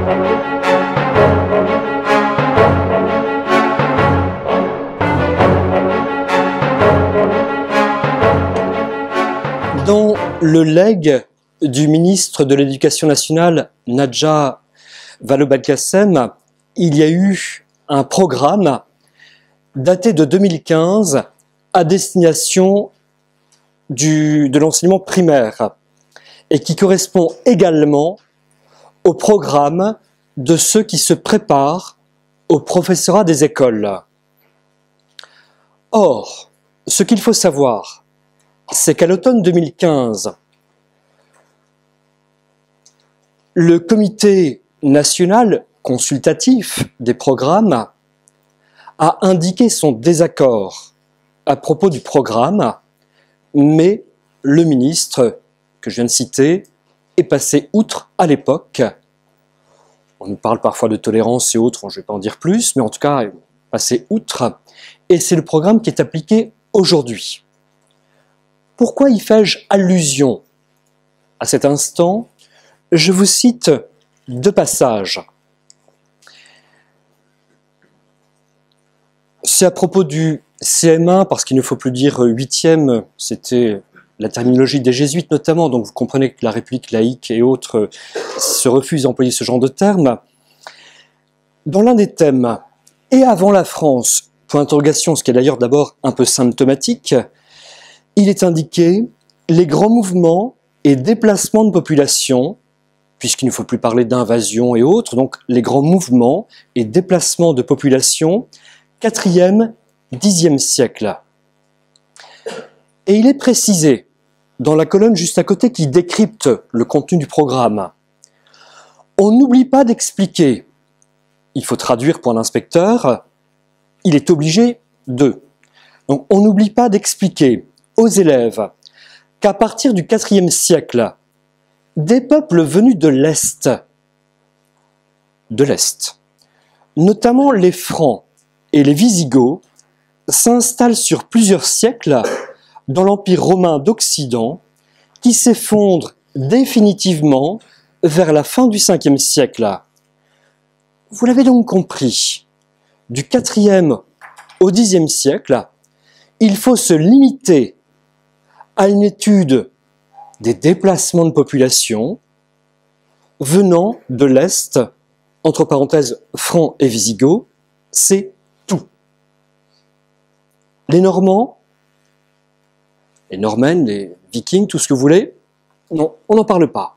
Dans le legs du ministre de l'Éducation nationale, Nadja Vallaud-Belkacem, il y a eu un programme daté de 2015 à destination de l'enseignement primaire et qui correspond également au programme de ceux qui se préparent au professorat des écoles. Or, ce qu'il faut savoir, c'est qu'à l'automne 2015, le comité national consultatif des programmes a indiqué son désaccord à propos du programme, mais le ministre que je viens de citer est passé outre à l'époque. On nous parle parfois de tolérance et autres, je ne vais pas en dire plus, mais en tout cas, passé outre, et c'est le programme qui est appliqué aujourd'hui. Pourquoi y fais-je allusion à cet instant? Je vous cite deux passages. C'est à propos du CM1, parce qu'il ne faut plus dire 8e, c'était la terminologie des jésuites notamment, donc vous comprenez que la République laïque et autres se refusent d'employer ce genre de termes. Dans l'un des thèmes, et avant la France, point d'interrogation, ce qui est d'ailleurs d'abord un peu symptomatique, il est indiqué les grands mouvements et déplacements de population, puisqu'il ne faut plus parler d'invasion et autres, donc les grands mouvements et déplacements de population, 4e, 10e siècle. Et il est précisé, dans la colonne juste à côté qui décrypte le contenu du programme, on n'oublie pas d'expliquer, il faut traduire pour l'inspecteur, il est obligé de. Donc on n'oublie pas d'expliquer aux élèves qu'à partir du 4e siècle, des peuples venus de l'Est, notamment les Francs et les Visigoths, s'installent sur plusieurs siècles dans l'Empire romain d'Occident, qui s'effondre définitivement vers la fin du 5e siècle. Vous l'avez donc compris, du 4e au 10e siècle, il faut se limiter à une étude des déplacements de population venant de l'Est, entre parenthèses Francs et Visigoths, c'est tout. Les Normands, les Normannes, les Vikings, tout ce que vous voulez, non, on n'en parle pas.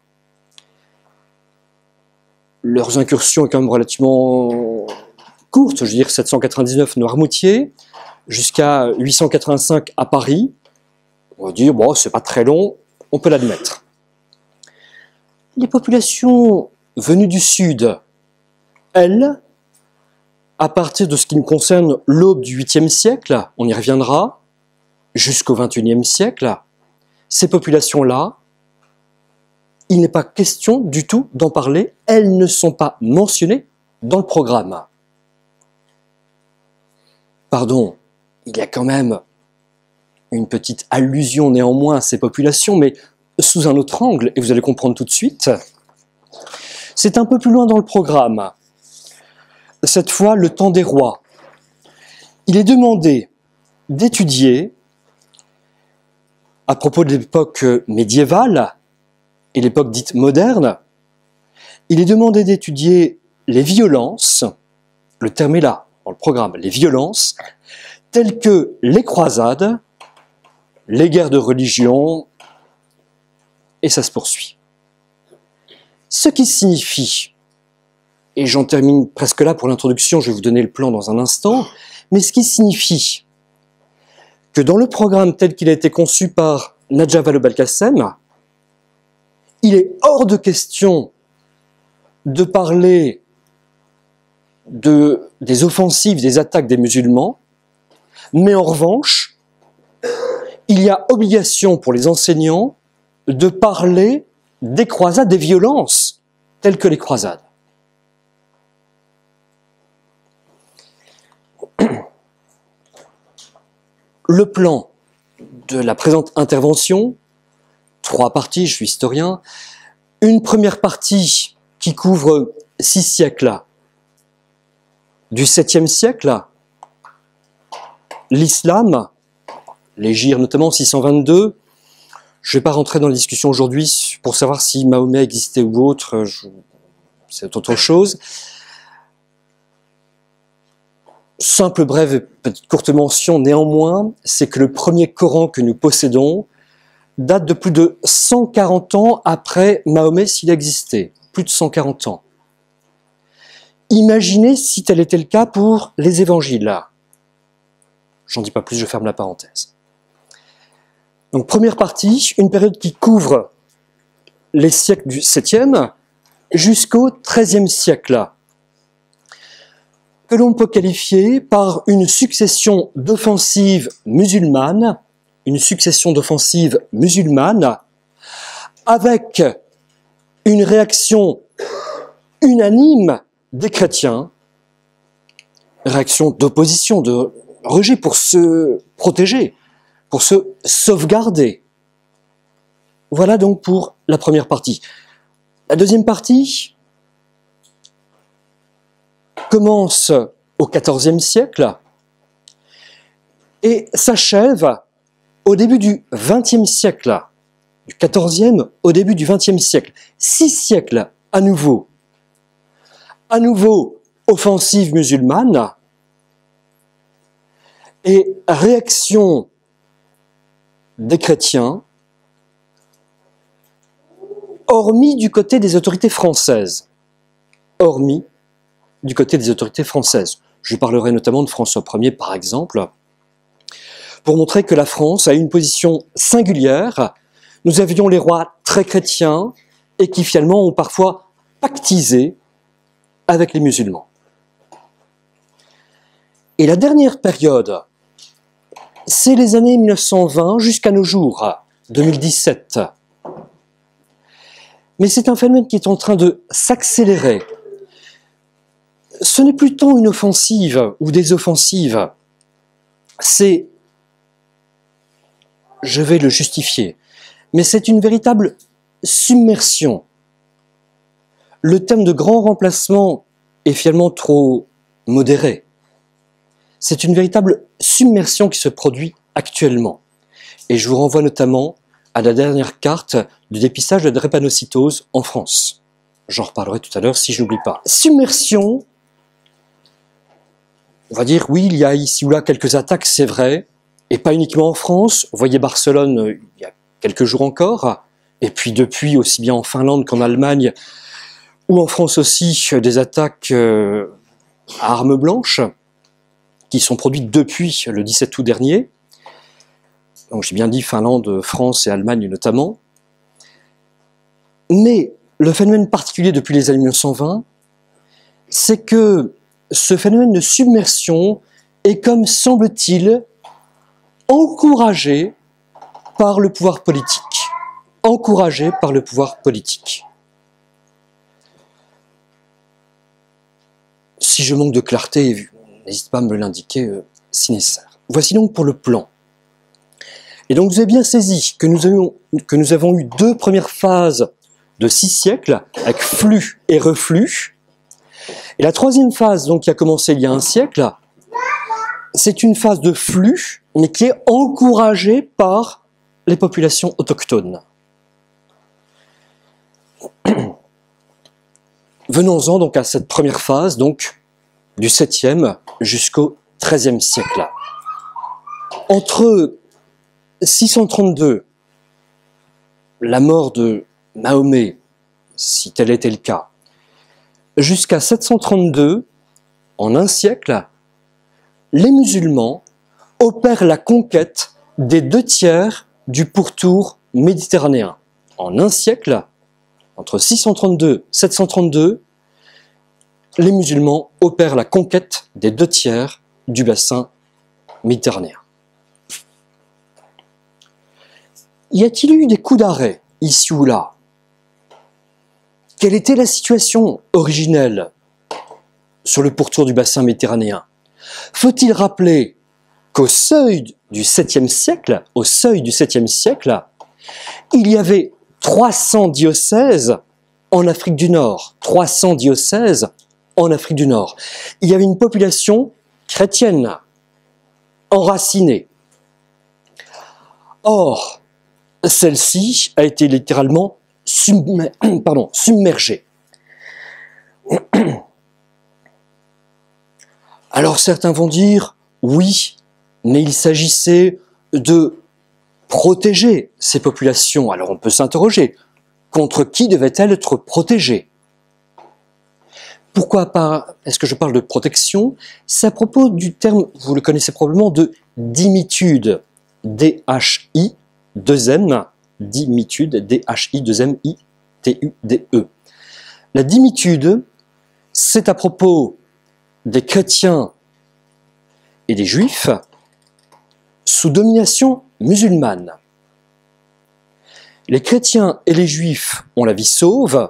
Leurs incursions sont quand même relativement courtes, je veux dire 799 Noirmoutier, jusqu'à 885 à Paris. On va dire, bon, c'est pas très long, on peut l'admettre. Les populations venues du Sud, elles, à partir de ce qui nous concerne l'aube du 8e siècle, on y reviendra, jusqu'au 21e siècle, ces populations-là, il n'est pas question du tout d'en parler, elles ne sont pas mentionnées dans le programme. Pardon, il y a quand même une petite allusion néanmoins à ces populations, mais sous un autre angle, et vous allez comprendre tout de suite. C'est un peu plus loin dans le programme. Cette fois, le temps des rois. Il est demandé d'étudier, à propos de l'époque médiévale et l'époque dite moderne, il est demandé d'étudier les violences, le terme est là, dans le programme, les violences, telles que les croisades, les guerres de religion, et ça se poursuit. Ce qui signifie, et j'en termine presque là pour l'introduction, je vais vous donner le plan dans un instant, mais ce qui signifie que dans le programme tel qu'il a été conçu par Nadja Vallaud-Belkacem, il est hors de question de parler des offensives, des attaques des musulmans, mais en revanche, il y a obligation pour les enseignants de parler des croisades, des violences, telles que les croisades. Le plan de la présente intervention, 3 parties, je suis historien, une première partie qui couvre 6 siècles, du 7e siècle, l'islam, l'hégire notamment 622, je ne vais pas rentrer dans la discussion aujourd'hui pour savoir si Mahomet existait ou autre, c'est autre chose. Simple, brève, petite courte mention néanmoins, c'est que le premier Coran que nous possédons date de plus de 140 ans après Mahomet s'il existait. Plus de 140 ans. Imaginez si tel était le cas pour les évangiles. J'en dis pas plus, je ferme la parenthèse. Donc première partie, une période qui couvre les siècles du 7e jusqu'au 13e siècle, que l'on peut qualifier par une succession d'offensives musulmanes, avec une réaction unanime des chrétiens, réaction d'opposition, de rejet pour se protéger, pour se sauvegarder. Voilà donc pour la première partie. La deuxième partie commence au XIVe siècle et s'achève au début du XXe siècle, du XIVe au début du XXe siècle. 6 siècles à nouveau offensive musulmane et réaction des chrétiens, hormis du côté des autorités françaises. Je parlerai notamment de François Ier, par exemple, pour montrer que la France a une position singulière. Nous avions les rois très chrétiens et qui finalement ont parfois pactisé avec les musulmans. Et la dernière période, c'est les années 1920 jusqu'à nos jours, 2017. Mais c'est un phénomène qui est en train de s'accélérer. Ce n'est plus tant une offensive ou des offensives, c'est, je vais le justifier, mais c'est une véritable submersion. Le terme de grand remplacement est finalement trop modéré. C'est une véritable submersion qui se produit actuellement. Et je vous renvoie notamment à la dernière carte du dépistage de la drépanocytose en France. J'en reparlerai tout à l'heure si je n'oublie pas. Submersion, on va dire, oui, il y a ici ou là quelques attaques, c'est vrai, et pas uniquement en France. Vous voyez Barcelone il y a quelques jours encore, et puis depuis, aussi bien en Finlande qu'en Allemagne, ou en France aussi, des attaques à armes blanches, qui sont produites depuis le 17 août dernier. Donc j'ai bien dit Finlande, France et Allemagne notamment. Mais le phénomène particulier depuis les années 1920, c'est que ce phénomène de submersion est, comme semble-t-il, encouragé par le pouvoir politique. Si je manque de clarté, n'hésite pas à me l'indiquer si nécessaire. Voici donc pour le plan. Et donc vous avez bien saisi que nous avons eu 2 premières phases de 6 siècles, avec flux et reflux. Et la 3e phase, donc, qui a commencé il y a 1 siècle, c'est une phase de flux, mais qui est encouragée par les populations autochtones. Venons-en donc à cette première phase, donc du 7e jusqu'au 13e siècle. Entre 632, la mort de Mahomet, si tel était le cas, jusqu'à 732, en 1 siècle, les musulmans opèrent la conquête des 2 tiers du pourtour méditerranéen. En 1 siècle, entre 632 et 732, les musulmans opèrent la conquête des 2 tiers du bassin méditerranéen. Y a-t-il eu des coups d'arrêt, ici ou là? Quelle était la situation originelle sur le pourtour du bassin méditerranéen? Faut-il rappeler qu'au seuil du 7e siècle, il y avait 300 diocèses en Afrique du Nord, 300 diocèses en Afrique du Nord. Il y avait une population chrétienne, enracinée. Or, celle-ci a été littéralement submergée. Alors certains vont dire, oui, mais il s'agissait de protéger ces populations. Alors on peut s'interroger, contre qui devaient-elles être protégées? Pourquoi est-ce que je parle de protection? C'est à propos du terme, vous le connaissez probablement, de dimitude. D-H-I, 2-M, dimitude, D-H-I, 2-M-I, T-U-D-E. La dimitude, c'est à propos des chrétiens et des juifs sous domination musulmane. Les chrétiens et les juifs ont la vie sauve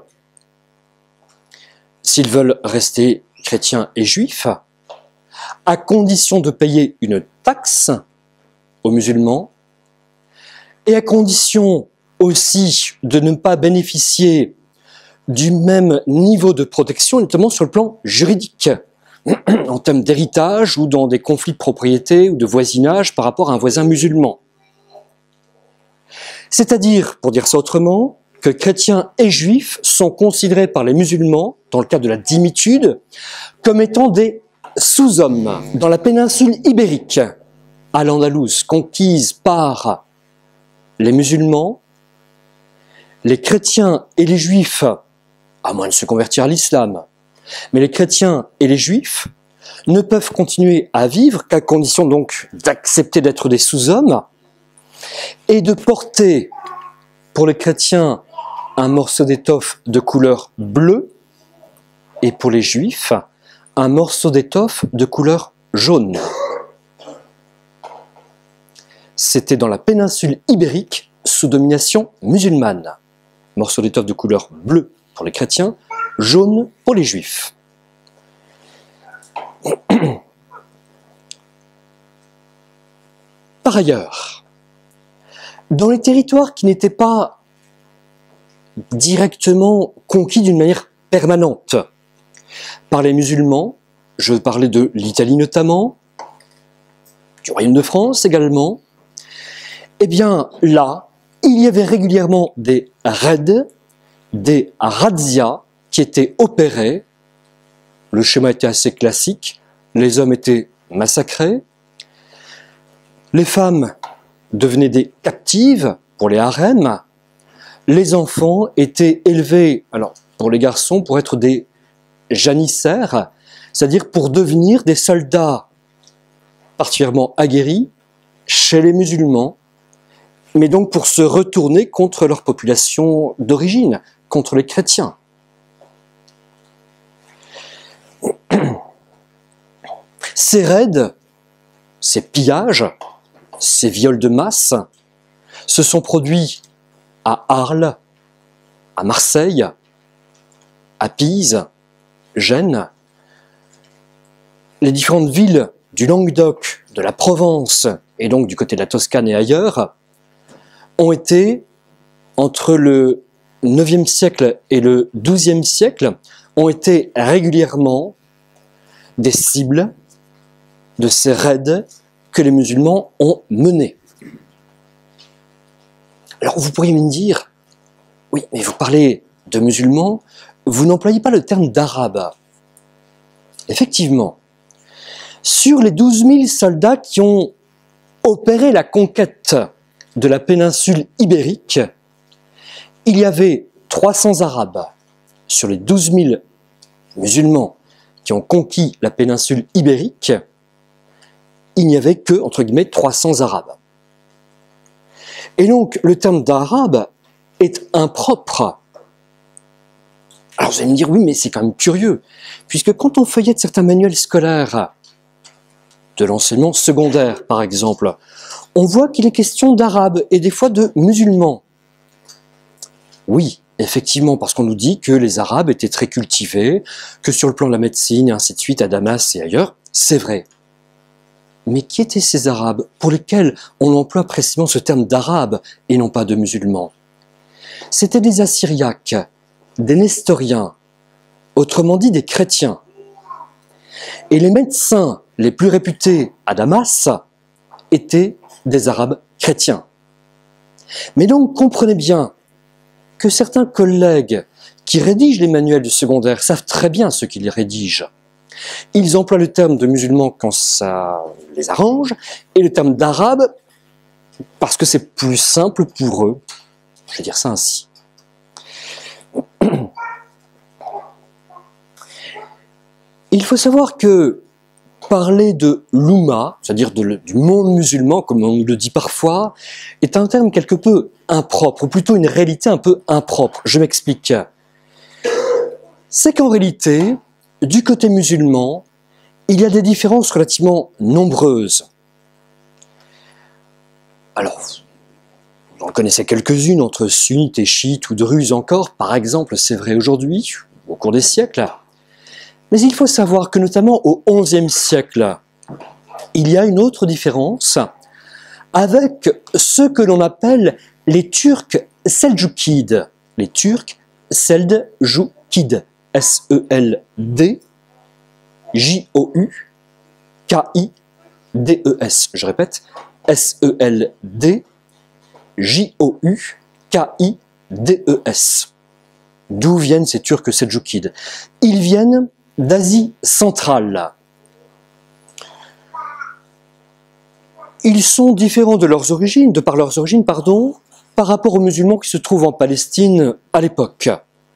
s'ils veulent rester chrétiens et juifs, à condition de payer une taxe aux musulmans et à condition aussi de ne pas bénéficier du même niveau de protection, notamment sur le plan juridique, en termes d'héritage ou dans des conflits de propriété ou de voisinage par rapport à un voisin musulman. C'est-à-dire, pour dire ça autrement, que chrétiens et juifs sont considérés par les musulmans, dans le cadre de la dimitude, comme étant des sous-hommes. Dans la péninsule ibérique, à l'Andalouse, conquise par les musulmans, les chrétiens et les juifs, à moins de se convertir à l'islam, mais les chrétiens et les juifs ne peuvent continuer à vivre qu'à condition donc d'accepter d'être des sous-hommes et de porter pour les chrétiens un morceau d'étoffe de couleur bleue et pour les juifs un morceau d'étoffe de couleur jaune. C'était dans la péninsule ibérique sous domination musulmane. Morceau d'étoffe de couleur bleue pour les chrétiens, jaune pour les juifs. Par ailleurs, dans les territoires qui n'étaient pas directement conquis d'une manière permanente par les musulmans, je parlais de l'Italie notamment, du Royaume de France également, eh bien là, il y avait régulièrement des raids, des razzias qui étaient opérés. Le schéma était assez classique, les hommes étaient massacrés, les femmes devenaient des captives pour les harems, les enfants étaient élevés, alors pour les garçons, pour être des janissaires, c'est-à-dire pour devenir des soldats particulièrement aguerris chez les musulmans, mais donc pour se retourner contre leur population d'origine, contre les chrétiens. Ces raids, ces pillages, ces viols de masse se sont produits à Arles, à Marseille, à Pise, Gênes. Les différentes villes du Languedoc, de la Provence et donc du côté de la Toscane et ailleurs ont été, entre le IXe siècle et le XIIe siècle, ont été régulièrement des cibles de ces raids que les musulmans ont menés. Alors vous pourriez me dire, oui, mais vous parlez de musulmans, vous n'employez pas le terme d'arabe. Effectivement, sur les 12 000 soldats qui ont opéré la conquête de la péninsule ibérique, il y avait 300 arabes. Sur les 12 000 musulmans qui ont conquis la péninsule ibérique, il n'y avait que, entre guillemets, 300 arabes. Et donc, le terme d'arabe est impropre. Alors vous allez me dire, oui, mais c'est quand même curieux, puisque quand on feuillette certains manuels scolaires, de l'enseignement secondaire par exemple, on voit qu'il est question d'arabes et des fois de musulmans. Oui, effectivement, parce qu'on nous dit que les arabes étaient très cultivés, que sur le plan de la médecine et ainsi de suite, à Damas et ailleurs, c'est vrai. Mais qui étaient ces arabes pour lesquels on emploie précisément ce terme d'arabe et non pas de musulmans? C'étaient des Assyriaques des nestoriens, autrement dit des chrétiens. Et les médecins les plus réputés à Damas étaient des Arabes chrétiens. Mais donc comprenez bien que certains collègues qui rédigent les manuels du secondaire savent très bien ce qu'ils rédigent. Ils emploient le terme de musulman quand ça les arrange, et le terme d'arabe parce que c'est plus simple pour eux. Je vais dire ça ainsi. Il faut savoir que parler de l'Oumma, c'est-à-dire du monde musulman, comme on le dit parfois, est un terme quelque peu impropre, ou plutôt une réalité un peu impropre. Je m'explique. C'est qu'en réalité, du côté musulman, il y a des différences relativement nombreuses. Alors, vous en connaissez quelques-unes entre sunnites et chiites ou druzes encore, par exemple, c'est vrai aujourd'hui, au cours des siècles. Mais il faut savoir que notamment au XIe siècle, il y a une autre différence avec ceux que l'on appelle les Turcs seldjoukides. Les Turcs seldjoukides. S-E-L-D-J-O-U-K-I-D-E-S. Je répète, S-E-L-D-J-O-U-K-I-D-E-S. D'où viennent ces Turcs seldjoukides? Ils viennent d'Asie centrale. Ils sont différents de leurs origines, par rapport aux musulmans qui se trouvent en Palestine à l'époque.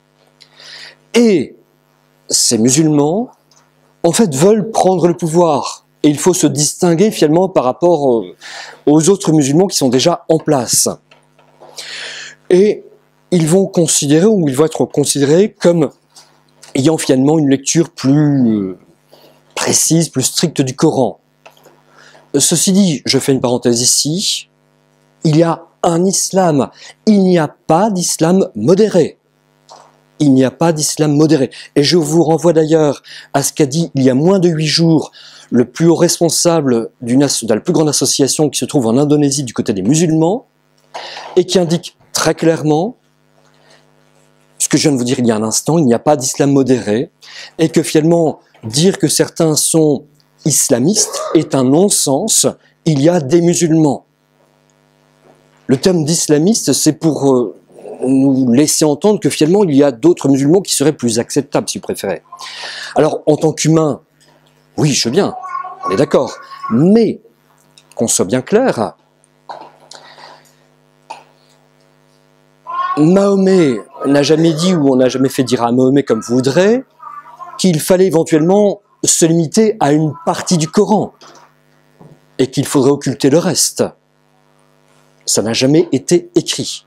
Et ces musulmans, en fait, veulent prendre le pouvoir. Et il faut se distinguer finalement par rapport aux autres musulmans qui sont déjà en place. Et ils vont être considérés comme ayant finalement une lecture plus précise, plus stricte du Coran. Ceci dit, je fais une parenthèse ici, il y a un islam, il n'y a pas d'islam modéré. Il n'y a pas d'islam modéré. Et je vous renvoie d'ailleurs à ce qu'a dit il y a moins de 8 jours le plus haut responsable de la plus grande association qui se trouve en Indonésie du côté des musulmans, et qui indique très clairement ce que je viens de vous dire il y a un instant, il n'y a pas d'islam modéré, et que finalement, dire que certains sont islamistes est un non-sens, il y a des musulmans. Le terme d'islamiste, c'est pour nous laisser entendre que finalement, il y a d'autres musulmans qui seraient plus acceptables, si vous préférez. Alors, en tant qu'humain, oui, je veux bien, on est d'accord, mais, qu'on soit bien clair, Mahomet n'a jamais dit, ou on n'a jamais fait dire à Mahomet, comme vous voudrez, qu'il fallait éventuellement se limiter à une partie du Coran et qu'il faudrait occulter le reste. Ça n'a jamais été écrit.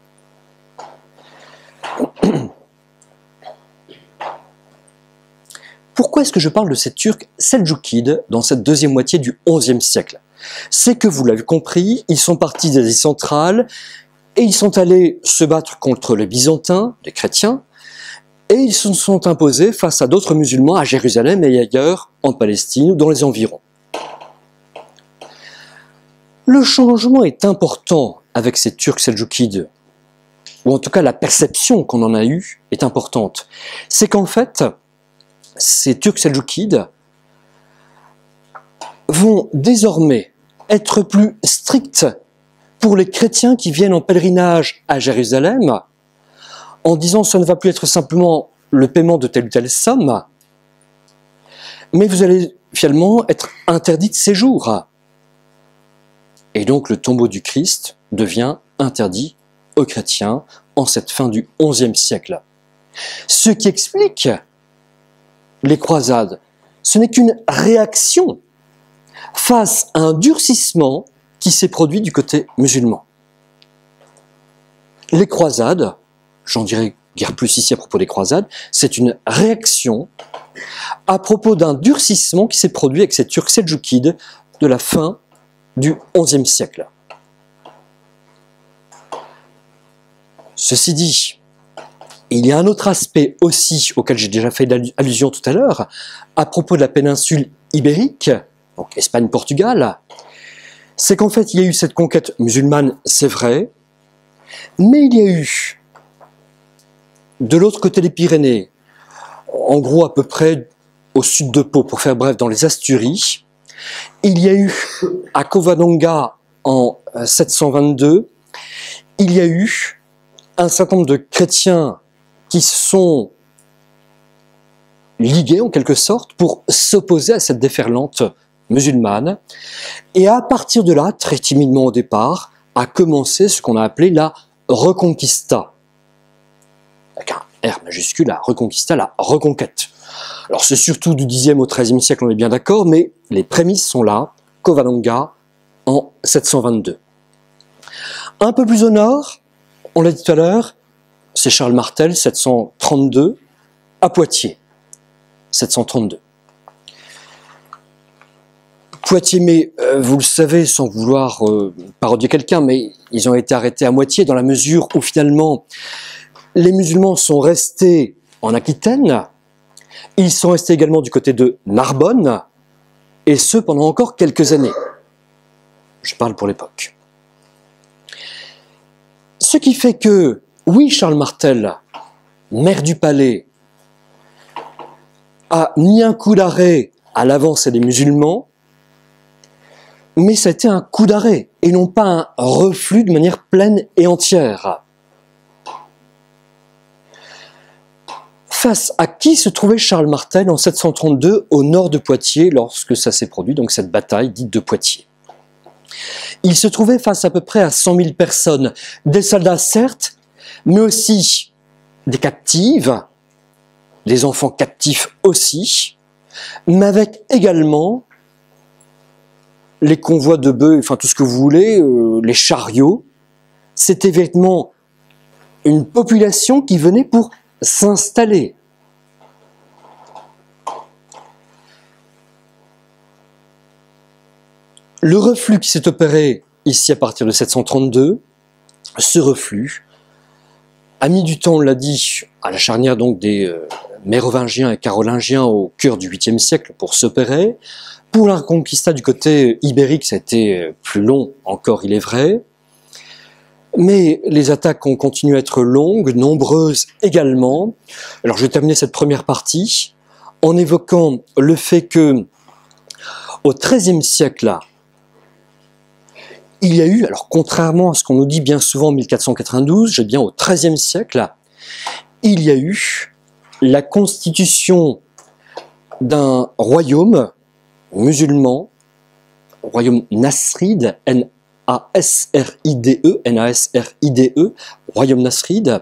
Pourquoi est-ce que je parle de ces Turcs seldjoukides dans cette deuxième moitié du XIe siècle? C'est que, vous l'avez compris, ils sont partis d'Asie centrale et ils sont allés se battre contre les Byzantins, les chrétiens, et ils se sont imposés face à d'autres musulmans à Jérusalem et ailleurs, en Palestine ou dans les environs. Le changement est important avec ces Turcs seldjoukides, ou en tout cas la perception qu'on en a eue est importante. C'est qu'en fait, ces Turcs seldjoukides vont désormais être plus stricts pour les chrétiens qui viennent en pèlerinage à Jérusalem, en disant que ça ne va plus être simplement le paiement de telle ou telle somme, mais vous allez finalement être interdit de séjour. Et donc le tombeau du Christ devient interdit aux chrétiens en cette fin du XIe siècle. Ce qui explique les croisades, ce n'est qu'une réaction face à un durcissement qui s'est produit du côté musulman. Les croisades, j'en dirai guère plus ici à propos des croisades, c'est une réaction à propos d'un durcissement qui s'est produit avec ces Turcs seldjoukides de la fin du XIe siècle. Ceci dit, il y a un autre aspect aussi auquel j'ai déjà fait allusion tout à l'heure, à propos de la péninsule ibérique, donc Espagne-Portugal, c'est qu'en fait il y a eu cette conquête musulmane, c'est vrai, mais il y a eu de l'autre côté des Pyrénées, en gros à peu près au sud de Pau, pour faire bref, dans les Asturies, il y a eu à Covadonga en 722, il y a eu un certain nombre de chrétiens qui se sont ligués en quelque sorte pour s'opposer à cette déferlante musulmane. Et à partir de là, très timidement au départ, a commencé ce qu'on a appelé la Reconquista. Avec un R majuscule, la Reconquista, la reconquête. Alors c'est surtout du Xe au XIIIe siècle, on est bien d'accord, mais les prémices sont là, Covadonga en 722. Un peu plus au nord, on l'a dit tout à l'heure, c'est Charles Martel, 732, à Poitiers, 732. Poitiers, mais vous le savez, sans vouloir parodier quelqu'un, mais ils ont été arrêtés à moitié dans la mesure où finalement les musulmans sont restés en Aquitaine, ils sont restés également du côté de Narbonne, et ce pendant encore quelques années. Je parle pour l'époque. Ce qui fait que, oui, Charles Martel, maire du Palais, a mis un coup d'arrêt à l'avancée des musulmans, mais ça a été un coup d'arrêt, et non pas un reflux de manière pleine et entière. Face à qui se trouvait Charles Martel en 732 au nord de Poitiers, lorsque ça s'est produit, donc cette bataille dite de Poitiers. Il se trouvait face à peu près à 100 000 personnes, des soldats certes, mais aussi des captives, des enfants captifs aussi, mais avec également les convois de bœufs, enfin tout ce que vous voulez, les chariots. C'était véritablement une population qui venait pour s'installer. Le reflux qui s'est opéré ici à partir de 732, ce reflux a mis du temps, on l'a dit, à la charnière donc des mérovingiens et carolingiens au cœur du 8e siècle pour s'opérer. Pour la Reconquista du côté ibérique, ça a été plus long encore, il est vrai. Mais les attaques ont continué à être longues, nombreuses également. Alors je vais terminer cette première partie en évoquant le fait que au XIIIe siècle, il y a eu, alors contrairement à ce qu'on nous dit bien souvent en 1492, j'ai bien au XIIIe siècle, il y a eu la constitution d'un royaume musulman, royaume nasride, N-A-S-R-I-D-E, royaume nasride,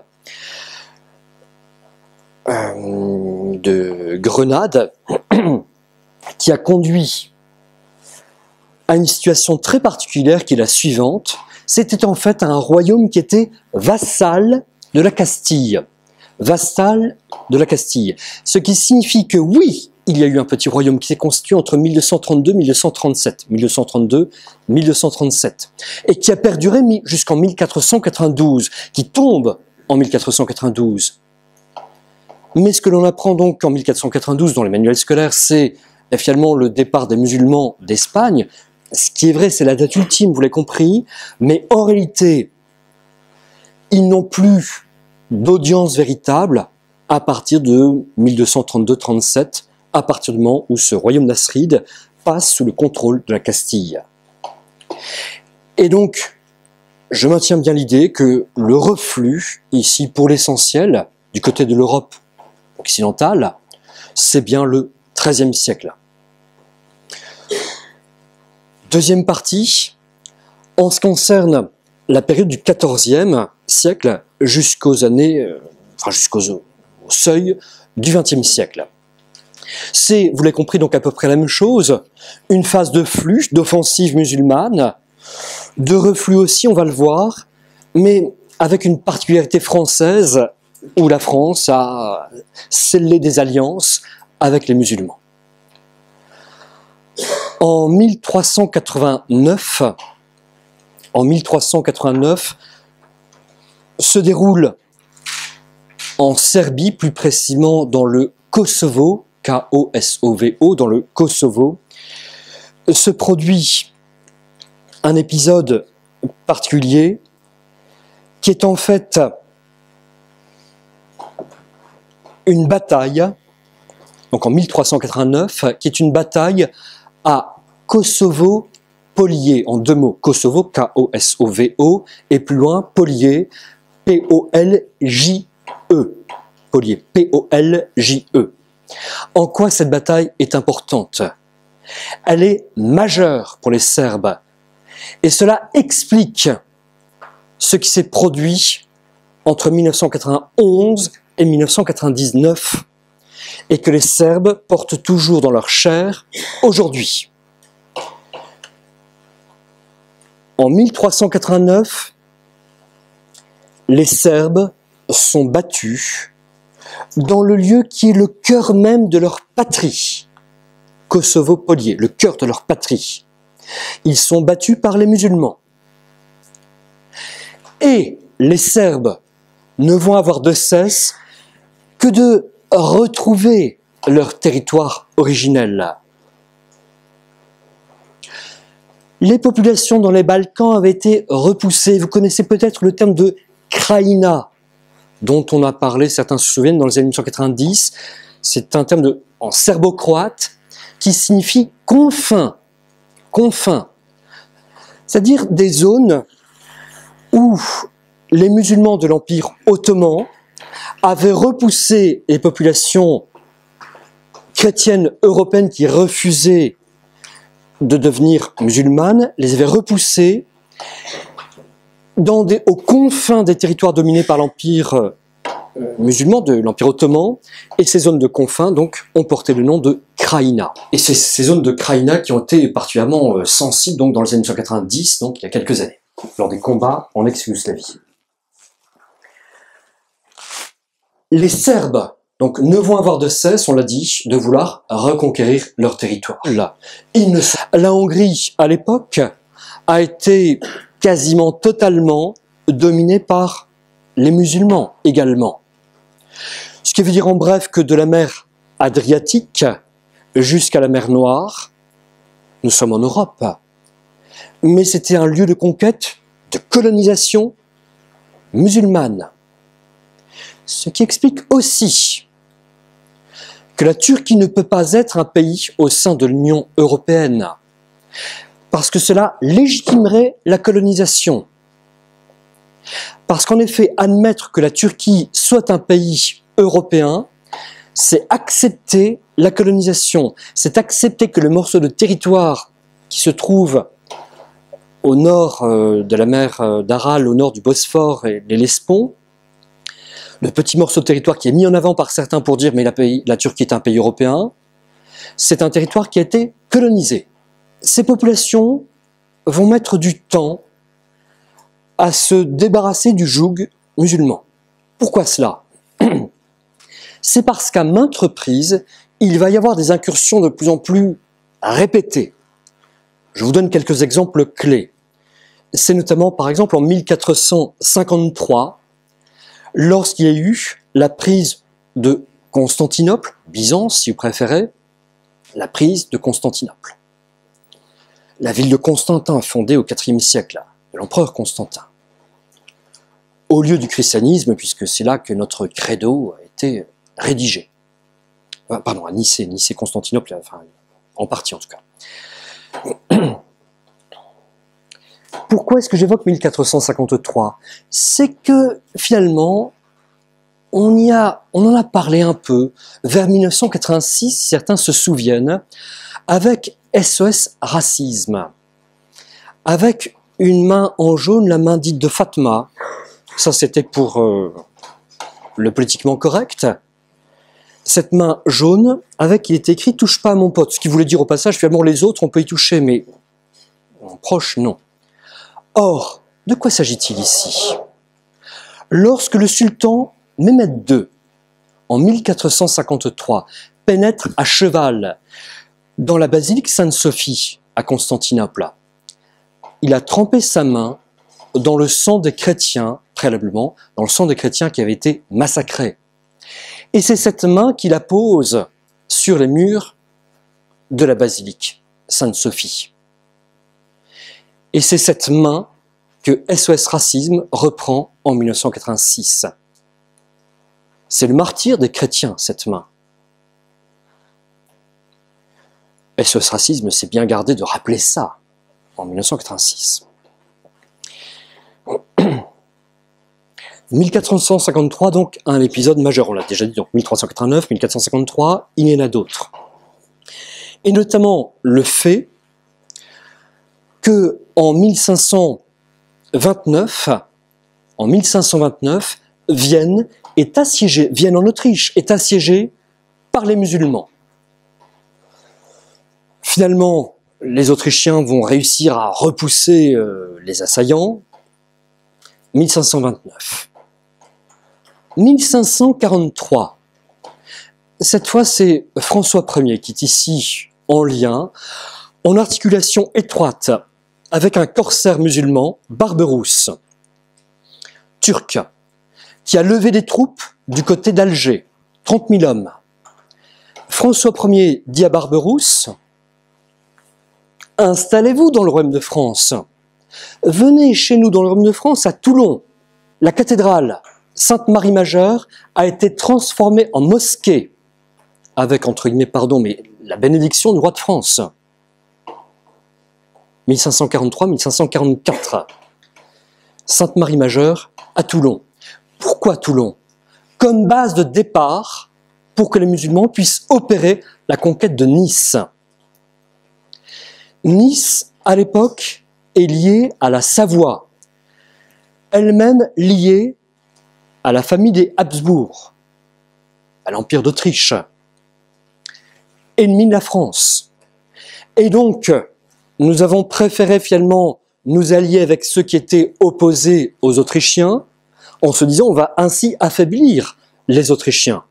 de Grenade, qui a conduit à une situation très particulière qui est la suivante. C'était en fait un royaume qui était vassal de la Castille. Vassal de la Castille. Ce qui signifie que oui, il y a eu un petit royaume qui s'est constitué entre 1232 et 1237. 1232-1237. Et qui a perduré jusqu'en 1492, qui tombe en 1492. Mais ce que l'on apprend donc en 1492 dans les manuels scolaires, c'est finalement le départ des musulmans d'Espagne. Ce qui est vrai, c'est la date ultime, vous l'avez compris, mais en réalité, ils n'ont plus d'audience véritable à partir de 1232-37, à partir du moment où ce royaume nasride passe sous le contrôle de la Castille. Et donc, je maintiens bien l'idée que le reflux, ici pour l'essentiel, du côté de l'Europe occidentale, c'est bien le XIIIe siècle. Deuxième partie, en ce qui concerne la période du XIVe siècle jusqu'aux années, jusqu'au seuil du XXe siècle. C'est, vous l'avez compris, donc à peu près la même chose, une phase de flux, d'offensive musulmane, de reflux aussi, on va le voir, mais avec une particularité française, où la France a scellé des alliances avec les musulmans. En 1389, se déroule en Serbie, plus précisément dans le Kosovo, K-O-S-O-V-O, dans le Kosovo, se produit un épisode particulier qui est en fait une bataille, donc en 1389, qui est une bataille à Kosovo-Polier, en deux mots, Kosovo, K-O-S-O-V-O, et plus loin, Polier, P-O-L-J-E, Polier, P-O-L-J-E. En quoi cette bataille est importante? Elle est majeure pour les Serbes, et cela explique ce qui s'est produit entre 1991 et 1999, et que les Serbes portent toujours dans leur chair aujourd'hui. En 1389, les Serbes sont battus dans le lieu qui est le cœur même de leur patrie, Kosovo-Polier, le cœur de leur patrie. Ils sont battus par les musulmans. Et les Serbes ne vont avoir de cesse que de retrouver leur territoire originel. Les populations dans les Balkans avaient été repoussées. Vous connaissez peut-être le terme de Krajina, dont on a parlé, certains se souviennent, dans les années 1990. C'est un terme en serbo-croate qui signifie confins. Confins. C'est-à-dire des zones où les musulmans de l'Empire ottoman avaient repoussé les populations chrétiennes européennes qui refusaient de devenir musulmanes, les avaient repoussées aux confins des territoires dominés par l'Empire musulman, de l'Empire ottoman, et ces zones de confins donc ont porté le nom de Krajina. Et c'est ces zones de Krajina qui ont été particulièrement sensibles donc dans les années 1990, donc il y a quelques années, lors des combats en ex-Yougoslavie. Les Serbes donc ne vont avoir de cesse, on l'a dit, de vouloir reconquérir leur territoire. La Hongrie, à l'époque, a été quasiment totalement dominée par les musulmans également. Ce qui veut dire en bref que de la mer Adriatique jusqu'à la mer Noire, nous sommes en Europe. Mais c'était un lieu de conquête, de colonisation musulmane. Ce qui explique aussi que la Turquie ne peut pas être un pays au sein de l'Union européenne, parce que cela légitimerait la colonisation. Parce qu'en effet, admettre que la Turquie soit un pays européen, c'est accepter la colonisation, c'est accepter que le morceau de territoire qui se trouve au nord de la mer d'Aral, au nord du Bosphore et de l'Hellespont, le petit morceau de territoire qui est mis en avant par certains pour dire mais la Turquie est un pays européen, c'est un territoire qui a été colonisé. Ces populations vont mettre du temps à se débarrasser du joug musulman. Pourquoi cela? C'est parce qu'à maintes reprises, il va y avoir des incursions de plus en plus répétées. Je vous donne quelques exemples clés. C'est notamment, par exemple, en 1453, lorsqu'il y a eu la prise de Constantinople, Byzance si vous préférez, la prise de Constantinople. La ville de Constantin, fondée au IVe siècle, de l'empereur Constantin. Au lieu du christianisme, puisque c'est là que notre credo a été rédigé. Pardon, à Nicée, Constantinople, enfin, en partie en tout cas. Pourquoi est-ce que j'évoque 1453? C'est que finalement, on en a parlé un peu vers 1986, certains se souviennent, avec SOS Racisme, avec une main en jaune, la main dite de Fatma. Ça c'était pour le politiquement correct. Cette main jaune, avec il était écrit « touche pas à mon pote », ce qui voulait dire au passage, finalement les autres on peut y toucher, mais en proche non. Or, de quoi s'agit-il ici? Lorsque le sultan Mehmed II, en 1453, pénètre à cheval dans la basilique Sainte-Sophie à Constantinople, il a trempé sa main dans le sang des chrétiens, préalablement, dans le sang des chrétiens qui avaient été massacrés. Et c'est cette main qu'il appose sur les murs de la basilique Sainte-Sophie. Et c'est cette main que SOS Racisme reprend en 1986. C'est le martyre des chrétiens, cette main. Et ce racisme s'est bien gardé de rappeler ça en 1986. 1453, donc, un épisode majeur, on l'a déjà dit, donc 1389, 1453, il y en a d'autres. Et notamment le fait que en 1529, Vienne en Autriche est assiégée par les musulmans. Finalement, les Autrichiens vont réussir à repousser les assaillants. 1529. 1543. Cette fois, c'est François Ier qui est ici en lien, en articulation étroite avec un corsaire musulman, Barberousse, turc, qui a levé des troupes du côté d'Alger, 30 000 hommes. François Ier dit à Barberousse, « Installez-vous dans le royaume de France. Venez chez nous dans le royaume de France, à Toulon. La cathédrale Sainte-Marie-Majeure a été transformée en mosquée, avec, entre guillemets, pardon, mais la bénédiction du roi de France. » 1543-1544. Sainte-Marie-Majeure à Toulon. Pourquoi Toulon? Comme base de départ pour que les musulmans puissent opérer la conquête de Nice. Nice, à l'époque, est liée à la Savoie, elle-même liée à la famille des Habsbourg, à l'Empire d'Autriche, ennemi de la France. Et donc, nous avons préféré finalement nous allier avec ceux qui étaient opposés aux Autrichiens, en se disant on va ainsi affaiblir les Autrichiens.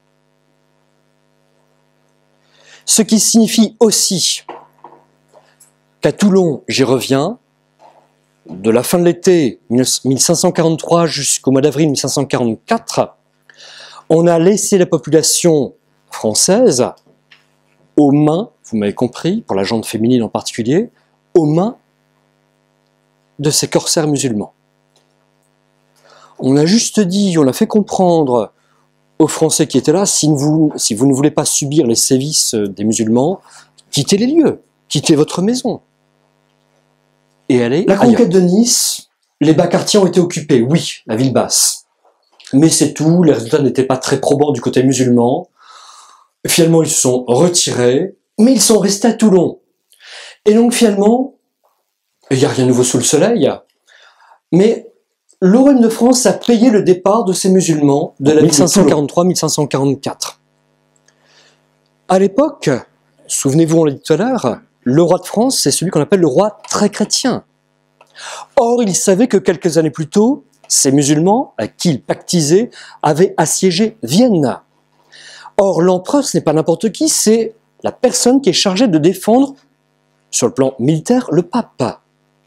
Ce qui signifie aussi qu'à Toulon, j'y reviens, de la fin de l'été 1543 jusqu'au mois d'avril 1544, on a laissé la population française aux mains, vous m'avez compris, pour la gente féminine en particulier, aux mains de ces corsaires musulmans. On a juste dit, on a fait comprendre aux Français qui étaient là, si vous ne voulez pas subir les sévices des musulmans, quittez les lieux, quittez votre maison. Et allez la conquête de Nice, les bas quartiers ont été occupés, oui, la ville basse. Mais c'est tout, les résultats n'étaient pas très probants du côté musulman. Finalement, ils se sont retirés, mais ils sont restés à Toulon. Et donc finalement, il n'y a rien de nouveau sous le soleil, mais le royaume de France a payé le départ de ces musulmans de la 1543-1544. À l'époque, souvenez-vous, on l'a dit tout à l'heure, le roi de France, c'est celui qu'on appelle le roi très chrétien. Or, il savait que quelques années plus tôt, ces musulmans, à qui il pactisait, avaient assiégé Vienne. Or, l'empereur, ce n'est pas n'importe qui, c'est la personne qui est chargée de défendre, sur le plan militaire, le pape.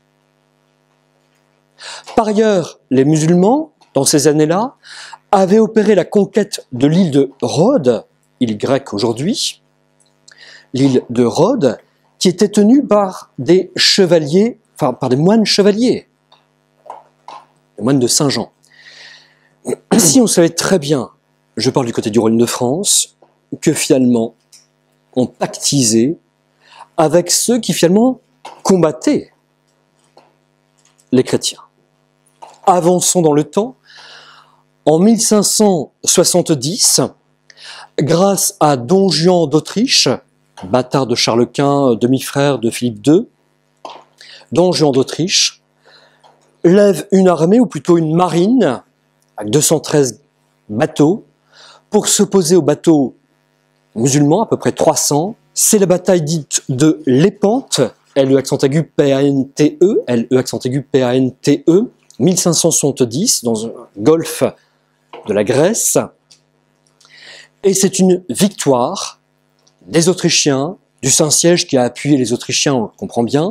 Par ailleurs, les musulmans, dans ces années-là, avaient opéré la conquête de l'île de Rhodes, île grecque aujourd'hui, l'île de Rhodes, qui était tenue par des chevaliers, enfin par des moines chevaliers, les moines de Saint-Jean. Ici, on savait très bien, je parle du côté du royaume de France, que finalement, on pactisait avec ceux qui finalement combattaient les chrétiens. Avançons dans le temps. En 1570, grâce à Don Juan d'Autriche, bâtard de Charles Quint, demi-frère de Philippe II, Don Juan d'Autriche lève une armée, ou plutôt une marine, avec 213 bateaux, pour s'opposer aux bateaux musulmans, à peu près 300. C'est la bataille dite de Lépante, L-E accent aigu P-A-N-T-E, L-E accent aigu P-A-N-T-E, 1570, dans un golfe de la Grèce. Et c'est une victoire des Autrichiens, du Saint-Siège qui a appuyé les Autrichiens, on le comprend bien.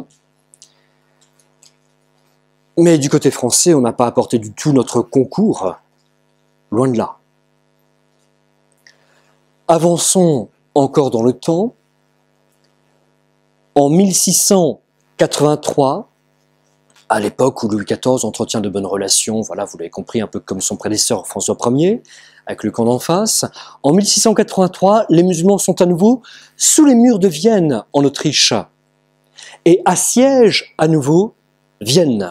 Mais du côté français, on n'a pas apporté du tout notre concours, loin de là. Avançons encore dans le temps. En 1683, à l'époque où Louis XIV entretient de bonnes relations, voilà, vous l'avez compris, un peu comme son prédécesseur François Ier, avec le camp d'en face. En 1683, les musulmans sont à nouveau sous les murs de Vienne, en Autriche, et assiègent à nouveau Vienne.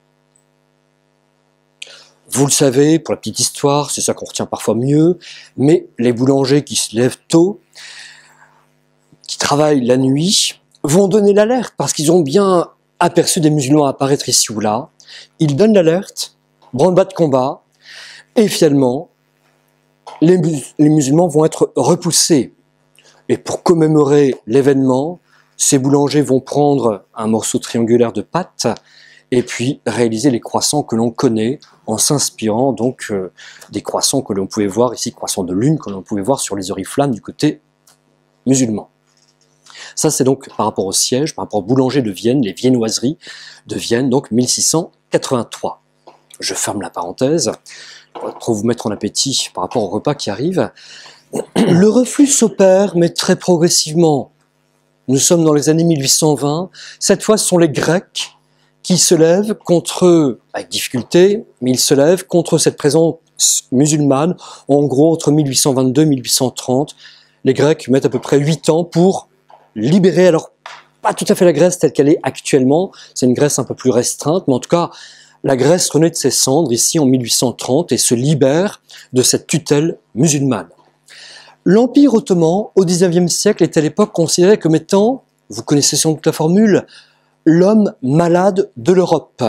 Vous le savez, pour la petite histoire, c'est ça qu'on retient parfois mieux, mais les boulangers qui se lèvent tôt, qui travaillent la nuit, vont donner l'alerte parce qu'ils ont bien aperçu des musulmans apparaître ici ou là. Ils donnent l'alerte, branle-bas de combat, et finalement, les musulmans vont être repoussés. Et pour commémorer l'événement, ces boulangers vont prendre un morceau triangulaire de pâte et puis réaliser les croissants que l'on connaît en s'inspirant donc des croissants que l'on pouvait voir ici, croissants de lune que l'on pouvait voir sur les oriflammes du côté musulman. Ça c'est donc par rapport au siège, par rapport au boulanger de Vienne, les viennoiseries de Vienne, donc 1683. Je ferme la parenthèse, pour trop vous mettre en appétit par rapport au repas qui arrive. Le reflux s'opère, mais très progressivement. Nous sommes dans les années 1820. Cette fois, ce sont les Grecs qui se lèvent contre, avec difficulté, mais ils se lèvent contre cette présence musulmane. En gros, entre 1822 et 1830, les Grecs mettent à peu près 8 ans pour libérer, alors pas tout à fait la Grèce telle qu'elle est actuellement, c'est une Grèce un peu plus restreinte, mais en tout cas, la Grèce renaît de ses cendres ici en 1830 et se libère de cette tutelle musulmane. L'Empire ottoman, au XIXe siècle, est à l'époque considéré comme étant, vous connaissez sans doute la formule, l'homme malade de l'Europe.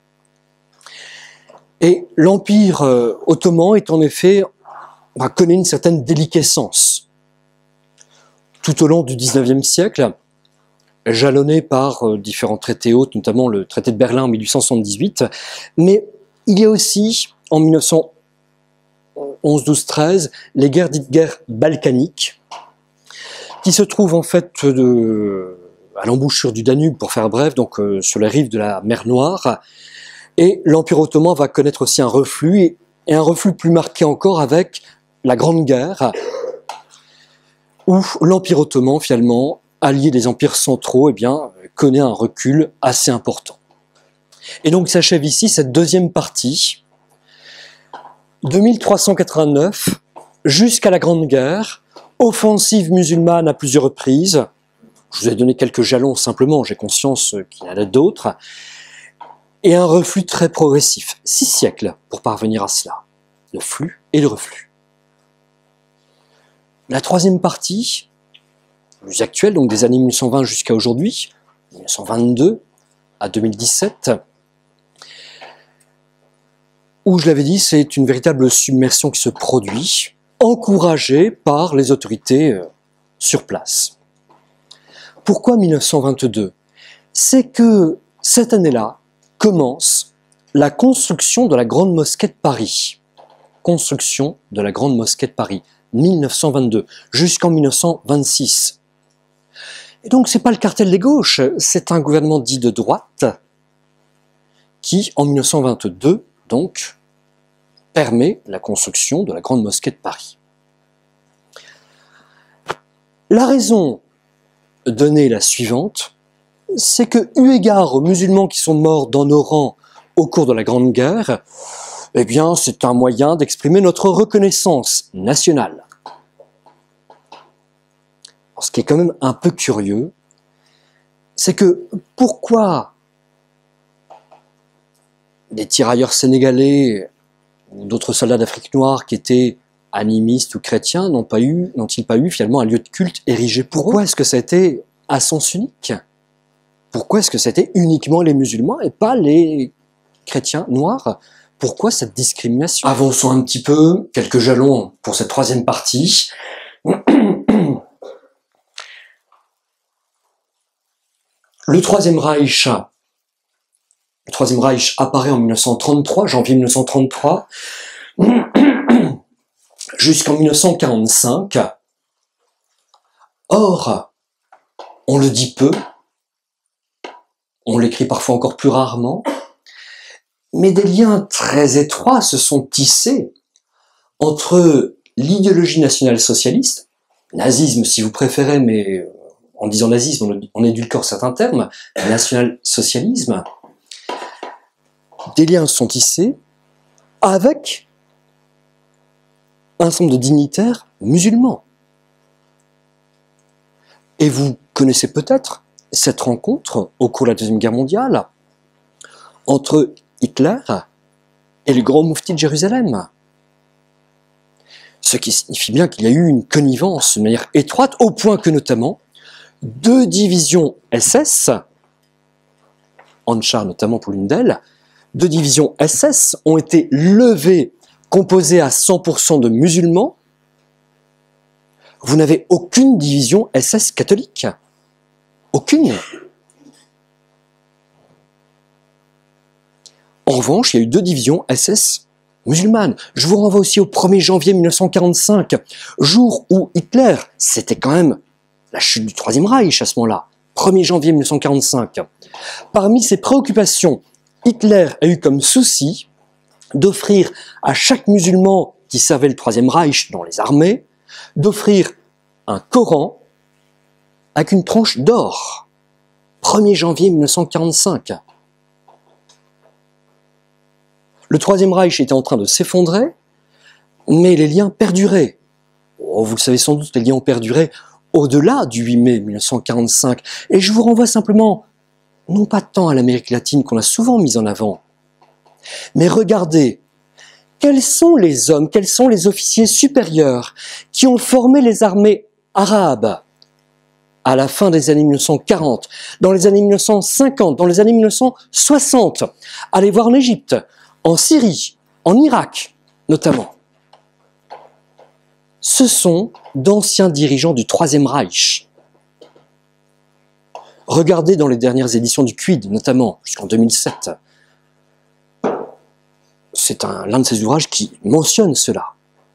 Et l'Empire ottoman est en effet, connaît une certaine déliquescence. Tout au long du XIXe siècle, jalonné par différents traités hôtes, notamment le traité de Berlin en 1878, mais il y a aussi, en 1911, 12, 13, les guerres dites guerres balkaniques, qui se trouvent en fait à l'embouchure du Danube, pour faire bref, donc sur les rives de la mer Noire, et l'Empire ottoman va connaître aussi un reflux, et un reflux plus marqué encore avec la Grande Guerre, où l'Empire ottoman, finalement, allié des empires centraux, connaît un recul assez important. Et donc s'achève ici cette deuxième partie, de 1389 jusqu'à la Grande Guerre, offensive musulmane à plusieurs reprises. Je vous ai donné quelques jalons simplement, j'ai conscience qu'il y en a d'autres, et un reflux très progressif. 6 siècles pour parvenir à cela, le flux et le reflux. La troisième partie, plus actuelle, donc des années 1920 jusqu'à aujourd'hui, 1922 à 2017, où je l'avais dit, c'est une véritable submersion qui se produit, encouragée par les autorités sur place. Pourquoi 1922? C'est que cette année-là commence la construction de la Grande Mosquée de Paris. Construction de la Grande Mosquée de Paris, 1922, jusqu'en 1926. Et donc, c'est pas le cartel des gauches, c'est un gouvernement dit de droite qui, en 1922, donc, permet la construction de la Grande Mosquée de Paris. La raison donnée est la suivante, c'est que, eu égard aux musulmans qui sont morts dans nos rangs au cours de la Grande Guerre, c'est un moyen d'exprimer notre reconnaissance nationale. Alors, ce qui est quand même un peu curieux, c'est que pourquoi des tirailleurs sénégalais ou d'autres soldats d'Afrique noire qui étaient animistes ou chrétiens n'ont-ils pas eu finalement un lieu de culte érigé pour eux? Pourquoi est-ce que ça a été à sens unique? Pourquoi est-ce que c'était uniquement les musulmans et pas les chrétiens noirs? Pourquoi cette discrimination? Avançons un petit peu, quelques jalons pour cette troisième partie. Le Troisième Reich apparaît en 1933, janvier 1933, jusqu'en 1945. Or, on le dit peu, on l'écrit parfois encore plus rarement, mais des liens très étroits se sont tissés entre l'idéologie nationale-socialiste, nazisme si vous préférez, mais en disant nazisme, on édulcore certains termes, national-socialisme, des liens sont tissés avec un certain nombre de dignitaires musulmans. Et vous connaissez peut-être cette rencontre au cours de la Deuxième Guerre mondiale entre Hitler et le grand moufti de Jérusalem. Ce qui signifie bien qu'il y a eu une connivence de manière étroite, au point que notamment 2 divisions SS, Anschar notamment pour l'une d'elles, 2 divisions SS ont été levées, composées à 100% de musulmans. Vous n'avez aucune division SS catholique. Aucune. En revanche, il y a eu 2 divisions SS musulmanes. Je vous renvoie aussi au 1er janvier 1945, jour où Hitler, c'était quand même la chute du Troisième Reich à ce moment-là, 1er janvier 1945. Parmi ses préoccupations, Hitler a eu comme souci d'offrir à chaque musulman qui servait le Troisième Reich dans les armées, d'offrir un Coran avec une tranche d'or. 1er janvier 1945. Le Troisième Reich était en train de s'effondrer, mais les liens perduraient. Oh, vous le savez sans doute, les liens ont perduré au-delà du 8 mai 1945. Et je vous renvoie simplement, non pas tant à l'Amérique latine qu'on a souvent mise en avant, mais regardez, quels sont les hommes, quels sont les officiers supérieurs qui ont formé les armées arabes à la fin des années 1940, dans les années 1950, dans les années 1960. Allez voir en Égypte, en Syrie, en Irak notamment. Ce sont d'anciens dirigeants du Troisième Reich. Regardez dans les dernières éditions du Quid, notamment, jusqu'en 2007. C'est l'un de ces ouvrages qui mentionne cela.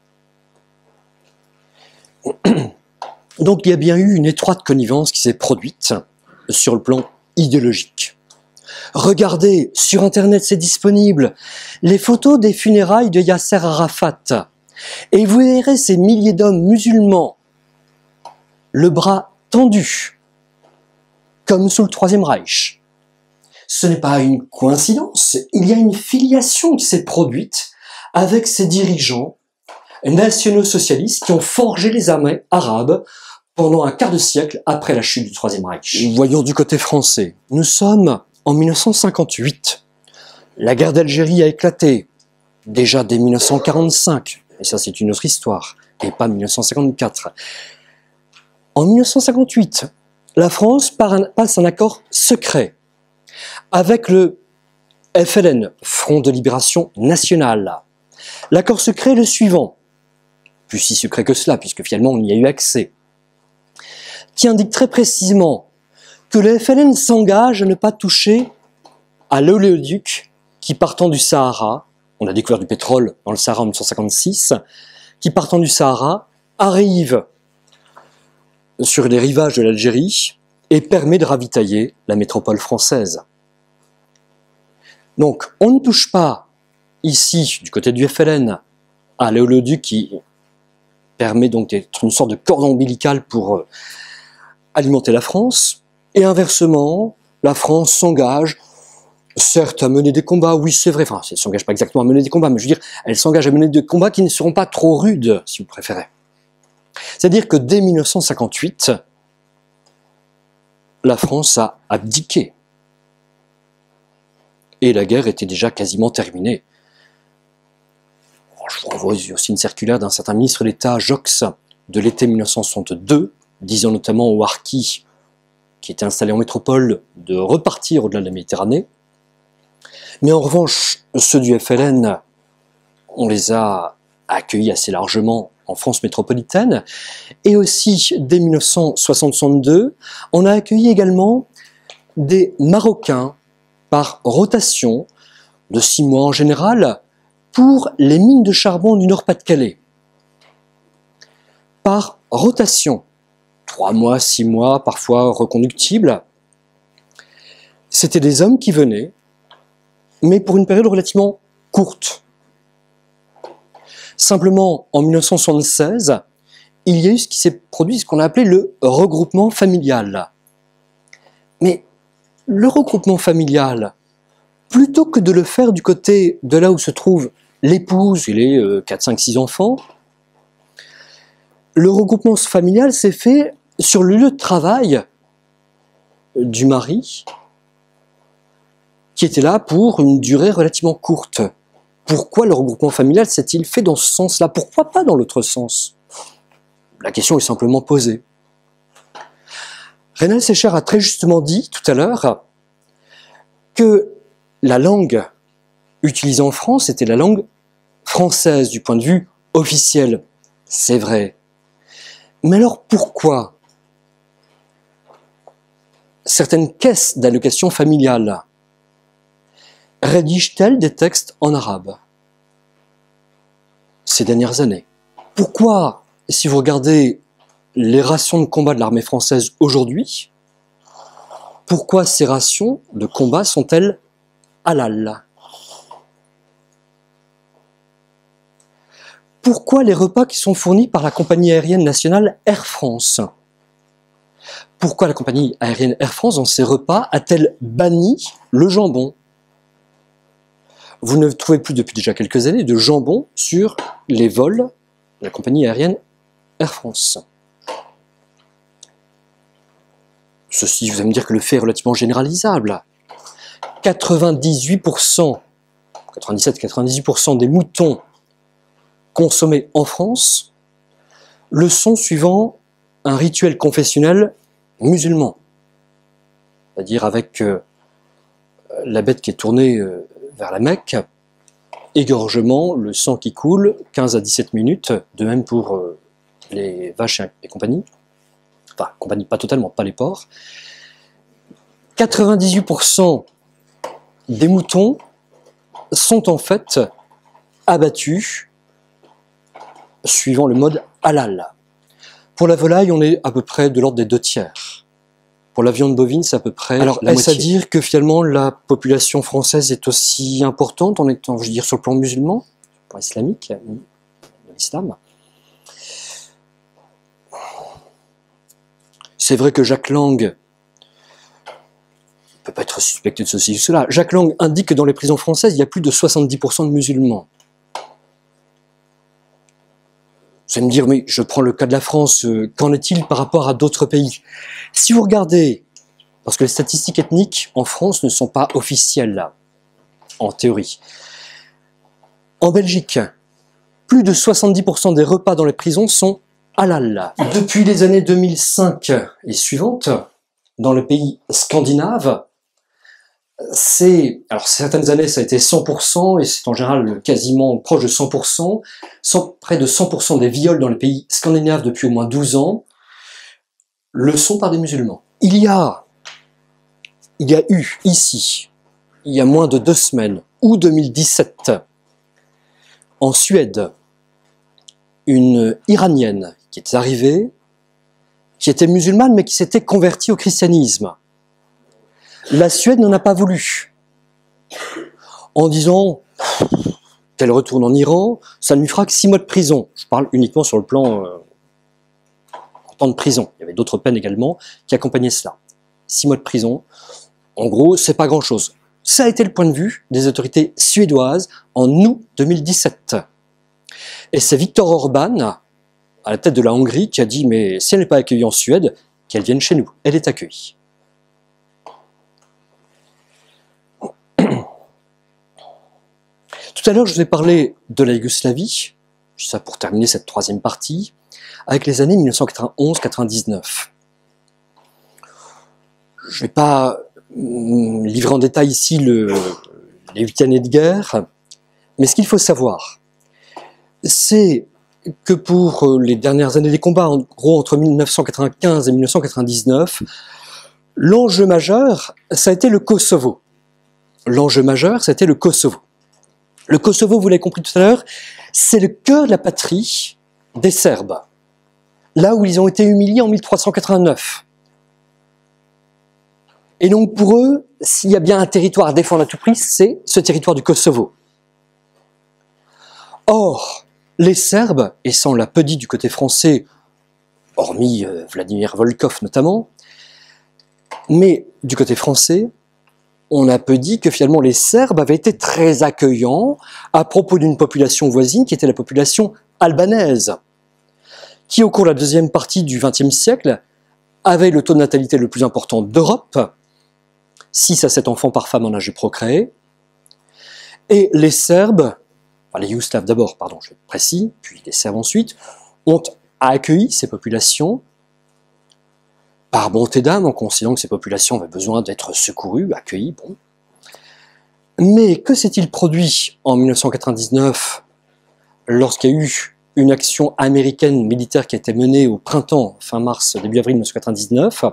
Donc il y a bien eu une étroite connivence qui s'est produite sur le plan idéologique. Regardez, sur Internet c'est disponible, les photos des funérailles de Yasser Arafat. Et vous verrez ces milliers d'hommes musulmans, le bras tendu, comme sous le Troisième Reich. Ce n'est pas une coïncidence, il y a une filiation qui s'est produite avec ces dirigeants nationaux-socialistes qui ont forgé les armées arabes pendant un quart de siècle après la chute du Troisième Reich. Voyons du côté français. Nous sommes en 1958. La guerre d'Algérie a éclaté, déjà dès 1945. Et ça, c'est une autre histoire, et pas 1954. En 1958, la France passe un accord secret avec le FLN, Front de Libération Nationale. L'accord secret est le suivant, plus si secret que cela, puisque finalement on y a eu accès, qui indique très précisément que le FLN s'engage à ne pas toucher à l'oléoduc qui, partant du Sahara, on a découvert du pétrole dans le Sahara en 1956, qui partant du Sahara arrive sur les rivages de l'Algérie et permet de ravitailler la métropole française. Donc on ne touche pas ici, du côté du FLN, à l'oléoduc qui permet donc d'être une sorte de cordon ombilical pour alimenter la France, et inversement, la France s'engage certes à mener des combats, oui c'est vrai, enfin elle ne s'engage pas exactement à mener des combats, mais je veux dire, elle s'engage à mener des combats qui ne seront pas trop rudes, si vous préférez. C'est-à-dire que dès 1958, la France a abdiqué. Et la guerre était déjà quasiment terminée. Je vous renvoie aussi une circulaire d'un certain ministre d'État, Jox, de l'été 1962, disant notamment aux harkis qui étaient installés en métropole de repartir au-delà de la Méditerranée. Mais en revanche, ceux du FLN, on les a accueillis assez largement en France métropolitaine. Et aussi, dès 1962, on a accueilli également des Marocains par rotation, de 6 mois en général, pour les mines de charbon du Nord-Pas-de-Calais. Par rotation, 3 mois, 6 mois, parfois reconductibles. C'était des hommes qui venaient, mais pour une période relativement courte. Simplement, en 1976, il y a eu ce qui s'est produit, ce qu'on a appelé le regroupement familial. Mais le regroupement familial, plutôt que de le faire du côté de là où se trouve l'épouse et les 4, 5, 6 enfants, Le regroupement familial s'est fait sur le lieu de travail du mari, qui était là pour une durée relativement courte. Pourquoi le regroupement familial s'est-il fait dans ce sens-là? Pourquoi pas dans l'autre sens? La question est simplement posée. Reynal Sécher a très justement dit tout à l'heure que la langue utilisée en France était la langue française du point de vue officiel. C'est vrai. Mais alors pourquoi certaines caisses d'allocation familiale rédigent-elles des textes en arabe ces dernières années? Pourquoi, si vous regardez les rations de combat de l'armée française aujourd'hui, pourquoi ces rations de combat sont-elles halal? Pourquoi les repas qui sont fournis par la compagnie aérienne nationale Air France? Pourquoi la compagnie aérienne Air France, dans ses repas, a-t-elle banni le jambon? Vous ne trouvez plus depuis déjà quelques années de jambon sur les vols de la compagnie aérienne Air France. Ceci, vous allez me dire que le fait est relativement généralisable. 97-98% des moutons consommés en France le sont suivant un rituel confessionnel musulman. C'est-à-dire avec la bête qui est tournée vers la Mecque, égorgement, le sang qui coule, 15 à 17 minutes, de même pour les vaches et compagnie. Enfin, compagnie, pas totalement, pas les porcs. 98% des moutons sont en fait abattus suivant le mode halal. Pour la volaille, on est à peu près de l'ordre des 2/3. Pour la viande bovine, c'est à peu près la moitié. Est-ce à dire que finalement la population française est aussi importante en étant, je veux dire, sur le plan musulman, sur le plan islamique, de l'islam? C'est vrai que Jacques Lang ne peut pas être suspecté de ceci ou cela. Jacques Lang indique que dans les prisons françaises, il y a plus de 70% de musulmans. Vous allez me dire, mais je prends le cas de la France, qu'en est-il par rapport à d'autres pays? Si vous regardez, parce que les statistiques ethniques en France ne sont pas officielles là, en théorie. En Belgique, plus de 70% des repas dans les prisons sont halal. Depuis les années 2005 et suivantes, dans les pays scandinaves, alors certaines années ça a été 100%, et c'est en général quasiment proche de 100%, près de 100% des viols dans les pays scandinaves depuis au moins 12 ans, le sont par des musulmans. Il y a eu ici, il y a moins de 2 semaines, août 2017, en Suède, une Iranienne qui est arrivée, qui était musulmane mais qui s'était convertie au christianisme. La Suède n'en a pas voulu, en disant qu'elle retourne en Iran, ça ne lui fera que 6 mois de prison. Je parle uniquement sur le plan en temps de prison. Il y avait d'autres peines également qui accompagnaient cela. 6 mois de prison, en gros, c'est pas grand-chose. Ça a été le point de vue des autorités suédoises en août 2017. Et c'est Viktor Orban, à la tête de la Hongrie, qui a dit « mais si elle n'est pas accueillie en Suède, qu'elle vienne chez nous, elle est accueillie ». Tout à l'heure, je vous ai parlé de la Yougoslavie, ça pour terminer cette 3e partie, avec les années 1991-99. Je ne vais pas livrer en détail ici les 8 années de guerre, mais ce qu'il faut savoir, c'est que pour les dernières années des combats, en gros entre 1995 et 1999, l'enjeu majeur, ça a été le Kosovo. L'enjeu majeur, ça a été le Kosovo. Le Kosovo, vous l'avez compris tout à l'heure, c'est le cœur de la patrie des Serbes. Là où ils ont été humiliés en 1389. Et donc pour eux, s'il y a bien un territoire à défendre à tout prix, c'est ce territoire du Kosovo. Or, les Serbes, et ça on l'a peu dit du côté français, hormis Vladimir Volkov notamment, mais du côté français, on a peu dit que finalement les Serbes avaient été très accueillants à propos d'une population voisine qui était la population albanaise, qui au cours de la deuxième partie du XXe siècle avait le taux de natalité le plus important d'Europe, 6 à 7 enfants par femme en âge de procréer, et les Serbes, enfin les Yougoslaves d'abord, pardon, je vais être précis, puis les Serbes ensuite, ont accueilli ces populations par bonté d'âme, en considérant que ces populations avaient besoin d'être secourues, accueillies, bon. Mais que s'est-il produit en 1999 lorsqu'il y a eu une action américaine militaire qui a été menée au printemps, fin mars, début avril 1999,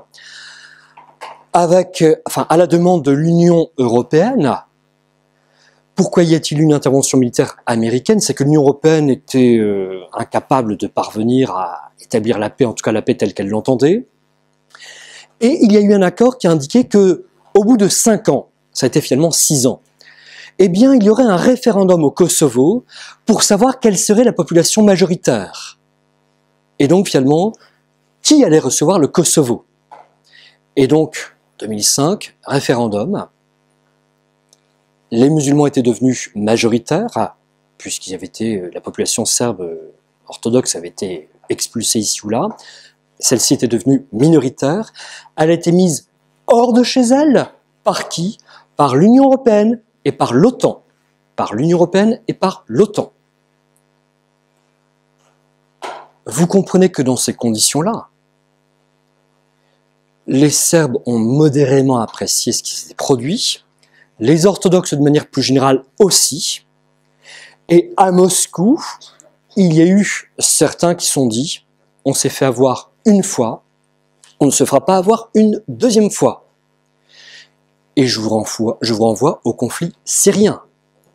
à la demande de l'Union européenne? Pourquoi y a-t-il eu une intervention militaire américaine? C'est que l'Union européenne était incapable de parvenir à établir la paix, en tout cas la paix telle qu'elle l'entendait. Et il y a eu un accord qui a indiqué que, au bout de 5 ans, ça a été finalement 6 ans, eh bien, il y aurait un référendum au Kosovo pour savoir quelle serait la population majoritaire. Et donc, finalement, qui allait recevoir le Kosovo? Et donc, 2005, référendum. Les musulmans étaient devenus majoritaires, puisqu'ils avaient été, la population serbe orthodoxe avait été expulsée ici ou là. Celle-ci était devenue minoritaire. Elle a été mise hors de chez elle. Par qui? Par l'Union européenne et par l'OTAN. Par l'Union européenne et par l'OTAN. Vous comprenez que dans ces conditions-là, les Serbes ont modérément apprécié ce qui s'était produit, les orthodoxes de manière plus générale aussi, et à Moscou, il y a eu certains qui se sont dit « on s'est fait avoir une fois, on ne se fera pas avoir une deuxième fois ». Et je vous renvoie au conflit syrien.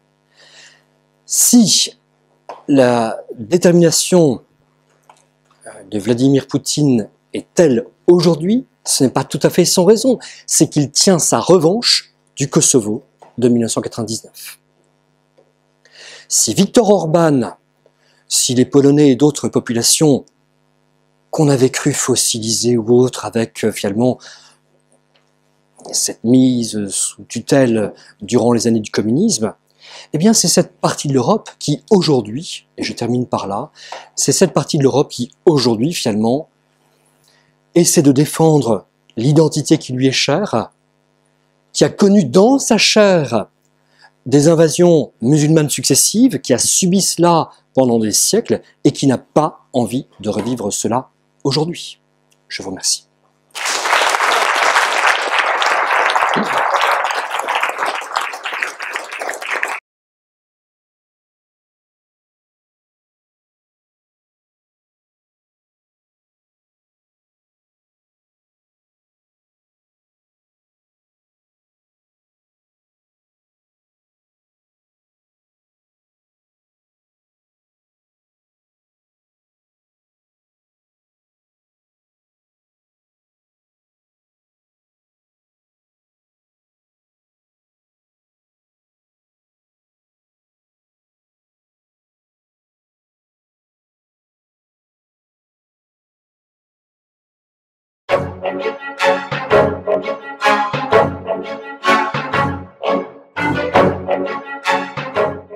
Si la détermination de Vladimir Poutine est telle aujourd'hui, ce n'est pas tout à fait sans raison, c'est qu'il tient sa revanche du Kosovo de 1999. Si Viktor Orban, si les Polonais et d'autres populations qu'on avait cru fossilisées ou autres avec finalement cette mise sous tutelle durant les années du communisme, eh bien c'est cette partie de l'Europe qui aujourd'hui, et je termine par là, c'est cette partie de l'Europe qui aujourd'hui finalement essaie de défendre l'identité qui lui est chère, qui a connu dans sa chair des invasions musulmanes successives, qui a subi cela pendant des siècles et qui n'a pas envie de revivre cela aujourd'hui. Je vous remercie.